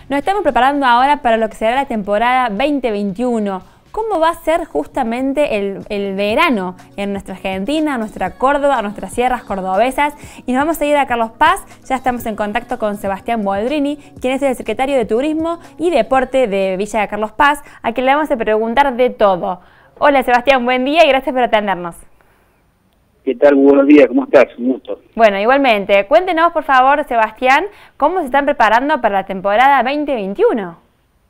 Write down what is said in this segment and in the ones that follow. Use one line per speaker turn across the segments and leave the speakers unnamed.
Nos estamos preparando ahora para lo que será la temporada 2021. ¿Cómo va a ser justamente el verano en nuestra Argentina, nuestra Córdoba, nuestras sierras cordobesas? Y nos vamos a ir a Carlos Paz. Ya estamos en contacto con Sebastián Boldrini, quien es el secretario de Turismo y Deporte de Villa de Carlos Paz, a quien le vamos a preguntar de todo. Hola Sebastián, buen día y gracias por atendernos.
¿Qué tal? Buenos días, ¿cómo estás? Un gusto.
Bueno, igualmente. Cuéntenos, por favor, Sebastián, ¿cómo se están preparando para la temporada 2021?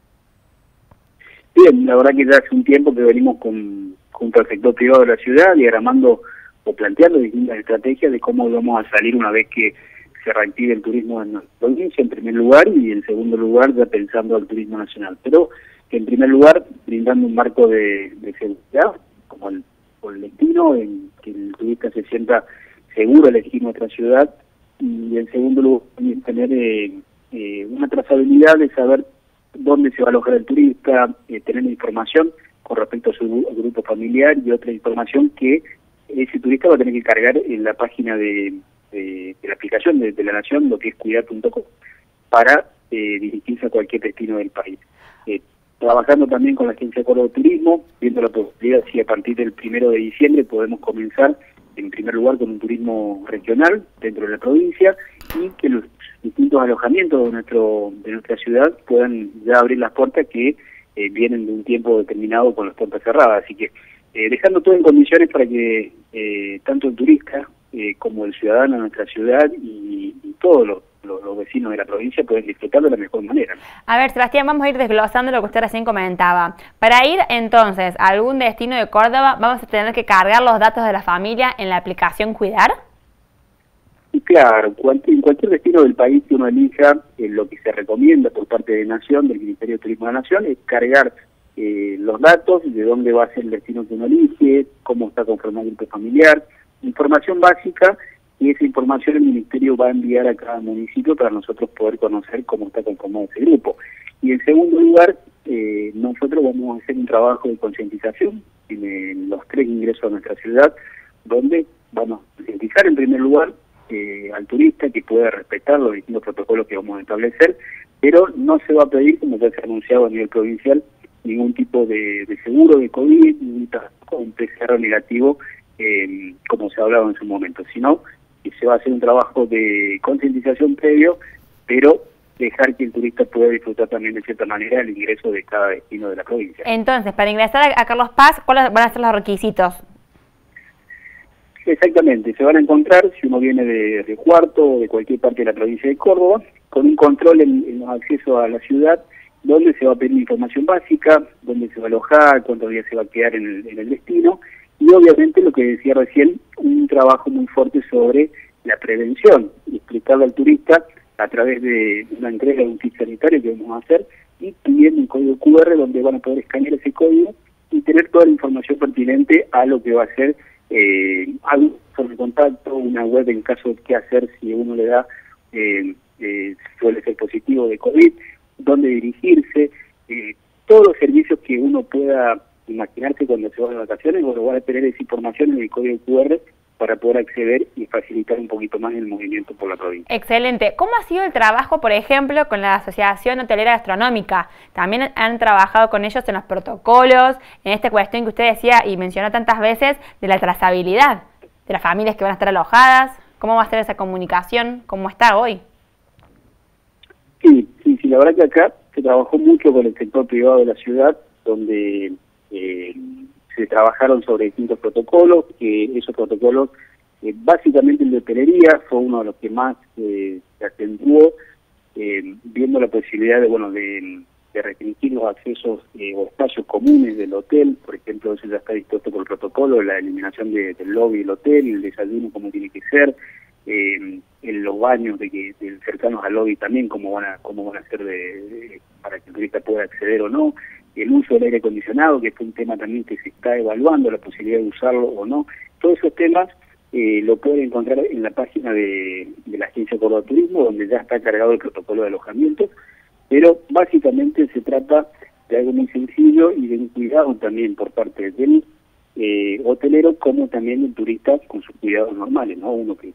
Bien, la verdad que ya hace un tiempo que venimos junto al sector privado de la ciudad, diagramando o planteando distintas estrategias de cómo vamos a salir una vez que se reactive el turismo en nuestra provincia, en primer lugar, y en segundo lugar ya pensando al turismo nacional. Pero en primer lugar, brindando un marco de seguridad, como el destino, en que el turista se sienta seguro al elegir nuestra ciudad, y en segundo lugar también tener una trazabilidad de saber dónde se va a alojar el turista, tener información con respecto a su grupo familiar y otra información que ese turista va a tener que cargar en la página de la aplicación de la Nación, lo que es cuidar.com, para dirigirse a cualquier destino del país. Trabajando también con la Agencia de Córdoba de Turismo, viendo la posibilidad si a partir del 1 de diciembre podemos comenzar en primer lugar con un turismo regional dentro de la provincia y que los distintos alojamientos de nuestra ciudad puedan ya abrir las puertas que vienen de un tiempo determinado con las puertas cerradas. Así que dejando todo en condiciones para que tanto el turista como el ciudadano de nuestra ciudad y todos los vecinos de la provincia pueden disfrutar de la mejor manera.
A ver, Sebastián, vamos a ir desglosando lo que usted recién comentaba. Para ir entonces a algún destino de Córdoba, ¿vamos a tener que cargar los datos de la familia en la aplicación Cuidar?
Y claro, en cualquier destino del país que uno elija, lo que se recomienda por parte de Nación, del Ministerio de Turismo de la Nación, es cargar los datos de dónde va a ser el destino que uno elige, cómo está conformado el grupo familiar, información básica, y esa información el Ministerio va a enviar a cada municipio para nosotros poder conocer cómo está conformado ese grupo. Y en segundo lugar, nosotros vamos a hacer un trabajo de concientización en los 3 ingresos a nuestra ciudad, donde vamos a concientizar en primer lugar al turista que pueda respetar los distintos protocolos que vamos a establecer, pero no se va a pedir, como ya se ha anunciado a nivel provincial, ningún tipo de seguro de COVID, ni un PCR negativo, como se ha hablado en su momento, sino que se va a hacer un trabajo de concientización previo, pero dejar que el turista pueda disfrutar también de cierta manera el ingreso de cada destino de la provincia.
Entonces, para ingresar a Carlos Paz, ¿cuáles van a ser los requisitos?
Exactamente, se van a encontrar, si uno viene de Cuarto o de cualquier parte de la provincia de Córdoba, con un control en los accesos a la ciudad, donde se va a pedir información básica, dónde se va a alojar, cuántos días se va a quedar en el destino, y obviamente lo que decía recién, un trabajo muy fuerte sobre la prevención, y explicarle al turista a través de una entrega de un kit sanitario que vamos a hacer, y también un código QR donde van a poder escanear ese código y tener toda la información pertinente a lo que va a ser algo sobre contacto, una web en caso de qué hacer si uno le da, suele ser positivo de COVID, dónde dirigirse, todos los servicios que uno pueda imaginarse cuando se va de vacaciones, bueno, van a tener esa información en el código QR para poder acceder y facilitar un poquito más el movimiento por la provincia.
Excelente. ¿Cómo ha sido el trabajo, por ejemplo, con la Asociación Hotelera Gastronómica? También han trabajado con ellos en los protocolos, en esta cuestión que usted decía y mencionó tantas veces de la trazabilidad de las familias que van a estar alojadas. ¿Cómo va a ser esa comunicación? ¿Cómo está hoy?
Sí, la verdad que acá se trabajó mucho con el sector privado de la ciudad, donde se trabajaron sobre distintos protocolos, esos protocolos, básicamente el de hotelería fue uno de los que más se acentuó, viendo la posibilidad de restringir los accesos o espacios comunes del hotel. Por ejemplo, eso ya está dispuesto por el protocolo, la eliminación del lobby del hotel, el desayuno como tiene que ser, en los baños cercanos al lobby también, cómo van a ser para que el turista pueda acceder o no, el uso del aire acondicionado, que es un tema también que se está evaluando, la posibilidad de usarlo o no. Todos esos temas lo pueden encontrar en la página de la Agencia de Córdoba de Turismo, donde ya está cargado el protocolo de alojamiento, pero básicamente se trata de algo muy sencillo y de un cuidado también por parte del hotelero, como también del turista con sus cuidados normales, ¿no? Uno que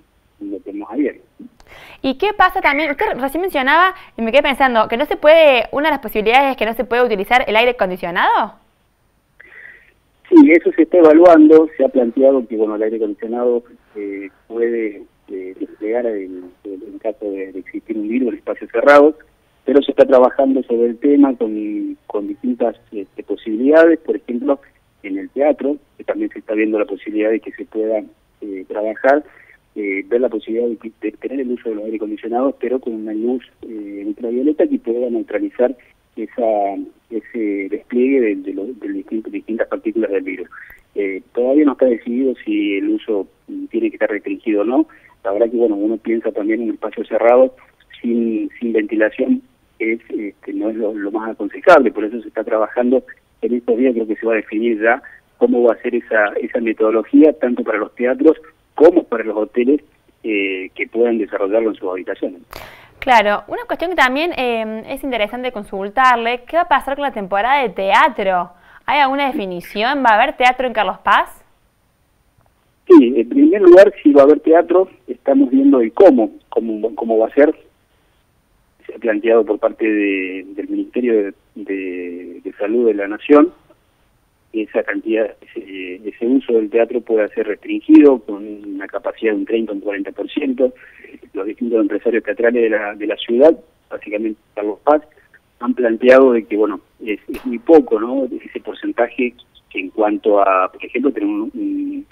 lo tenemos abierto.
¿Y qué pasa también? Usted recién mencionaba, y me quedé pensando, que no se puede, una de las posibilidades es que no se puede utilizar el aire acondicionado.
Sí, eso se está evaluando, se ha planteado que bueno, el aire acondicionado puede desplegar en caso de existir un virus en espacios cerrados, pero se está trabajando sobre el tema con distintas posibilidades, por ejemplo, en el teatro, que también se está viendo la posibilidad de que se pueda trabajar, ver la posibilidad de tener el uso de los aire acondicionados, pero con una luz ultravioleta que pueda neutralizar ese despliegue de distintas partículas del virus. Todavía no está decidido si el uso tiene que estar restringido o no. La verdad que bueno, uno piensa también en un espacio cerrado, sin ventilación, no es lo más aconsejable, por eso se está trabajando en estos días. Creo que se va a definir ya cómo va a ser esa metodología, tanto para los teatros como para los hoteles que puedan desarrollarlo en sus habitaciones.
Claro, una cuestión que también es interesante consultarle, ¿qué va a pasar con la temporada de teatro? ¿Hay alguna definición? ¿Va a haber teatro en Carlos Paz?
Sí, en primer lugar, si va a haber teatro, estamos viendo el cómo va a ser. Se ha planteado por parte del Ministerio de Salud de la Nación esa cantidad, ese uso del teatro pueda ser restringido con una capacidad de un 30 o un 40%. Los distintos empresarios teatrales de la ciudad, básicamente Carlos Paz, han planteado de que bueno, es muy poco, ¿no? Ese porcentaje que en cuanto a, por ejemplo, tener un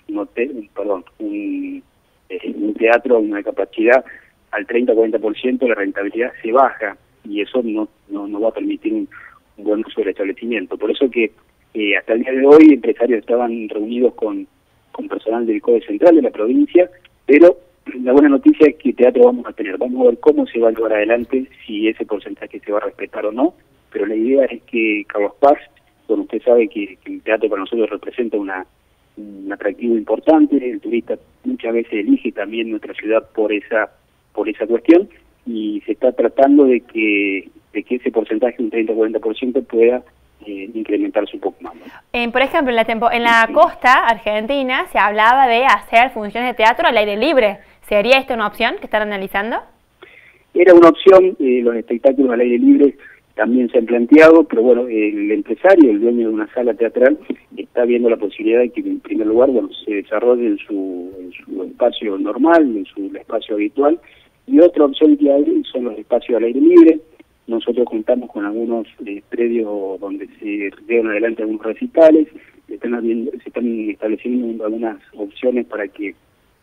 teatro, una capacidad al 30 o 40%, la rentabilidad se baja y eso no va a permitir un buen uso del establecimiento. Por eso que hasta el día de hoy empresarios estaban reunidos con personal del COE Central de la provincia, pero la buena noticia es que teatro vamos a tener. Vamos a ver cómo se va a llevar adelante, si ese porcentaje se va a respetar o no, pero la idea es que Carlos Paz, bueno, usted sabe que el teatro para nosotros representa un atractivo importante, el turista muchas veces elige también nuestra ciudad por esa cuestión, y se está tratando de que ese porcentaje, un 30 o 40%, pueda incrementarse un poco más, ¿no?
Por ejemplo, en la costa argentina se hablaba de hacer funciones de teatro al aire libre. ¿Sería esta una opción que están analizando?
Era una opción, los espectáculos al aire libre también se han planteado, pero bueno, el empresario, el dueño de una sala teatral, está viendo la posibilidad de que en primer lugar se desarrolle en su espacio normal, en su espacio habitual, y otra opción que hay son los espacios al aire libre. Nosotros contamos con algunos predios donde se llevan adelante algunos recitales, se están estableciendo algunas opciones para que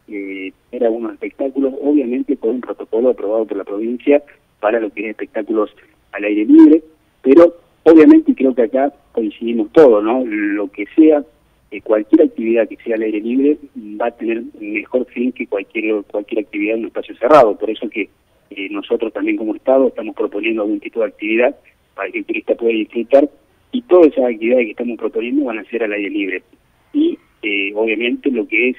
haya algunos espectáculos, obviamente con un protocolo aprobado por la provincia para lo que es espectáculos al aire libre, pero obviamente creo que acá coincidimos todos, ¿no? Lo que sea, cualquier actividad que sea al aire libre va a tener mejor fin que cualquier actividad en un espacio cerrado, por eso que nosotros también como Estado estamos proponiendo algún tipo de actividad para que el turista pueda disfrutar, y todas esas actividades que estamos proponiendo van a ser al aire libre. Y obviamente lo que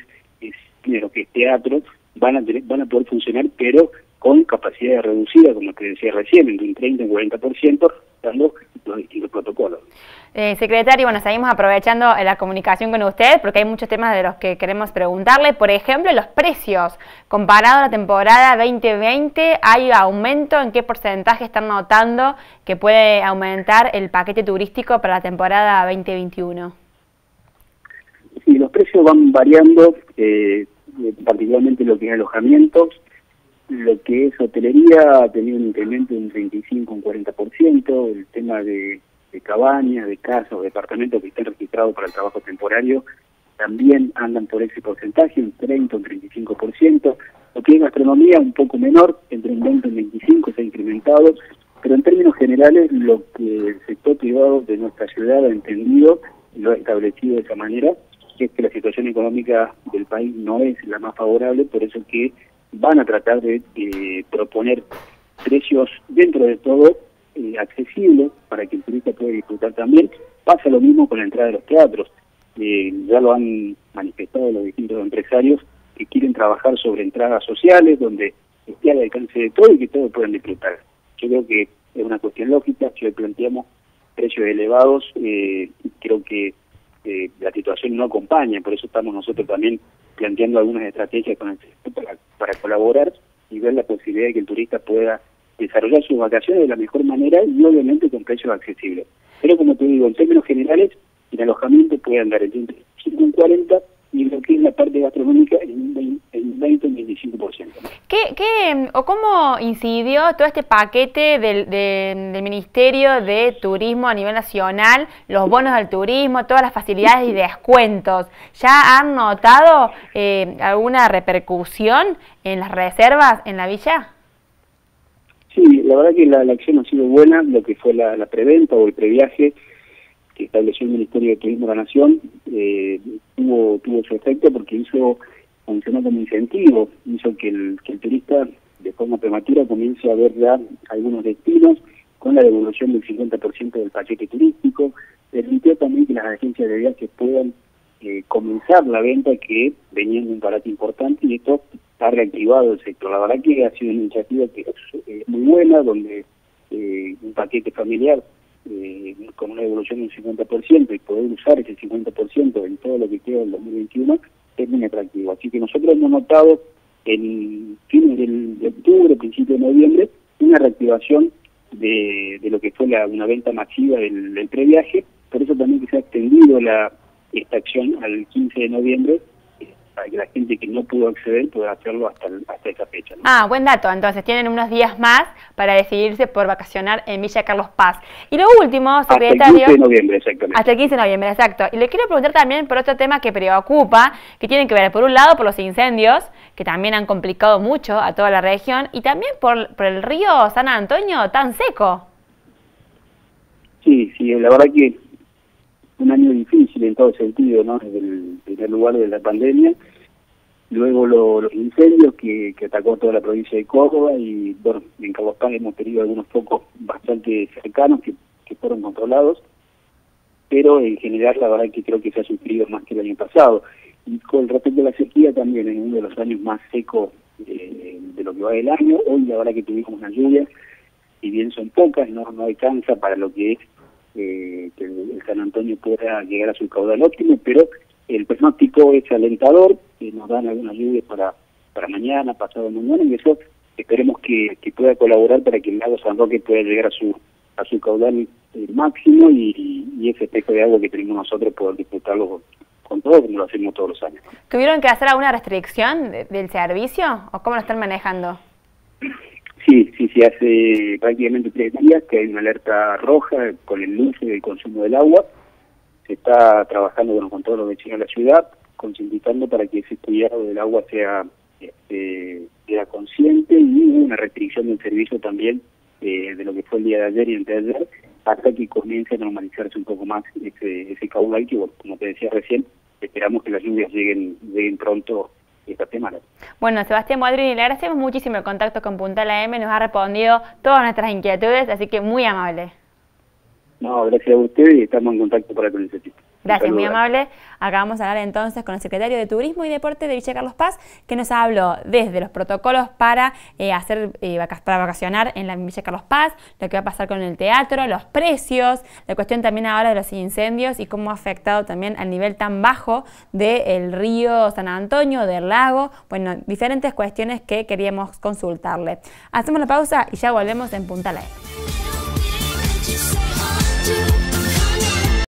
es teatro van a poder funcionar, pero con capacidades reducidas, como te decía recién, entre un 30 y un 40%, dando los distintos protocolos.
Secretario, bueno, seguimos aprovechando la comunicación con usted porque hay muchos temas de los que queremos preguntarle. Por ejemplo, los precios. Comparado a la temporada 2020, ¿hay aumento? ¿En qué porcentaje están notando que puede aumentar el paquete turístico para la temporada 2021?
Sí, los precios van variando, particularmente lo que es alojamientos. Lo que es hotelería ha tenido un incremento de un 35 o un 40%, el tema de cabañas, de casas o departamentos que estén registrados para el trabajo temporario también andan por ese porcentaje, un 30 o un 35%. Lo que es gastronomía un poco menor, entre un 20 y un 25 se ha incrementado, pero en términos generales lo que el sector privado de nuestra ciudad ha entendido y lo ha establecido de esa manera, es que la situación económica del país no es la más favorable, por eso que van a tratar de proponer precios dentro de todo accesibles para que el turista pueda disfrutar también. Pasa lo mismo con la entrada de los teatros. Ya lo han manifestado los distintos empresarios que quieren trabajar sobre entradas sociales donde esté al alcance de todo y que todos puedan disfrutar. Yo creo que es una cuestión lógica. Si hoy planteamos precios elevados, creo que la situación no acompaña, por eso estamos nosotros también planteando algunas estrategias con el sector para colaborar y ver la posibilidad de que el turista pueda desarrollar sus vacaciones de la mejor manera y obviamente con precios accesibles. Pero como te digo, en términos generales, el alojamiento puede andar entre 5 y 40 y lo que es la parte gastronómica en un 20 o 25%.
¿O cómo incidió todo este paquete del Ministerio de Turismo a nivel nacional, los bonos del turismo, todas las facilidades y descuentos? ¿Ya han notado alguna repercusión en las reservas en la villa?
Sí, la verdad que la acción ha sido buena, lo que fue la preventa o el previaje que estableció el Ministerio de Turismo de la Nación, tuvo su efecto porque funcionó como incentivo, hizo que el turista de forma prematura comience a ver ya algunos destinos con la devolución del 50% del paquete turístico, permitió también que las agencias de viajes puedan comenzar la venta que venían de un parate importante y esto ha reactivado el sector. La verdad que ha sido una iniciativa que es muy buena, donde un paquete familiar con una devolución del 50% y poder usar ese 50% en todo lo que queda del 2021 es muy atractivo. Así que nosotros hemos notado en fines de octubre, principio de noviembre, una reactivación de lo que fue una venta masiva del previaje, por eso también que se ha extendido esta acción al 15 de noviembre, para que la gente que no pudo acceder pueda hacerlo hasta esa fecha, ¿no?
Ah, buen dato. Entonces tienen unos días más para decidirse por vacacionar en Villa Carlos Paz. Y lo último, secretario...
Hasta el 15 de noviembre, exactamente.
Hasta el 15 de noviembre, exacto. Y le quiero preguntar también por otro tema que preocupa, que tiene que ver, por un lado, por los incendios, que también han complicado mucho a toda la región, y también por el río San Antonio tan seco.
Sí, la verdad que un año difícil en todo sentido, ¿no? Desde el primer lugar de la pandemia, luego los incendios que atacó toda la provincia de Córdoba y bueno, en Carlos Paz hemos tenido algunos focos bastante cercanos que fueron controlados, pero en general la verdad que creo que se ha sufrido más que el año pasado. Y con respecto a la sequía también, en uno de los años más secos de lo que va del año, hoy la verdad que tuvimos una lluvia, si bien son pocas, no alcanza para lo que es que el San Antonio pueda llegar a su caudal óptimo, pero el pronóstico es alentador, nos dan algunas lluvias para mañana, pasado mañana, y eso esperemos que pueda colaborar para que el lago San Roque pueda llegar a su caudal máximo y ese espejo de agua que tenemos nosotros poder disfrutarlo con todo como lo hacemos todos los años.
¿Tuvieron que hacer alguna restricción del servicio o cómo lo están manejando?
Sí, hace prácticamente 3 días que hay una alerta roja con el luce del consumo del agua. Se está trabajando con todos los vecinos de la ciudad, concientizando para que ese cuidado del agua sea consciente y una restricción del servicio también de lo que fue el día de ayer y anteayer, hasta que comience a normalizarse un poco más ese caudal que, bueno, como te decía recién, esperamos que las lluvias lleguen pronto esta semana.
Bueno, Sebastián Boldrini, le agradecemos muchísimo el contacto con Puntal AM, nos ha respondido todas nuestras inquietudes, así que muy amable.
No, gracias a ustedes y estamos en contacto para que lo necesiten.
Gracias, muy amable. Acá vamos a hablar entonces con el secretario de Turismo y Deporte de Villa Carlos Paz, que nos habló desde los protocolos para para vacacionar en la Villa Carlos Paz, lo que va a pasar con el teatro, los precios, la cuestión también ahora de los incendios y cómo ha afectado también al nivel tan bajo del río San Antonio, del lago, bueno, diferentes cuestiones que queríamos consultarle. Hacemos la pausa y ya volvemos en Puntal AM.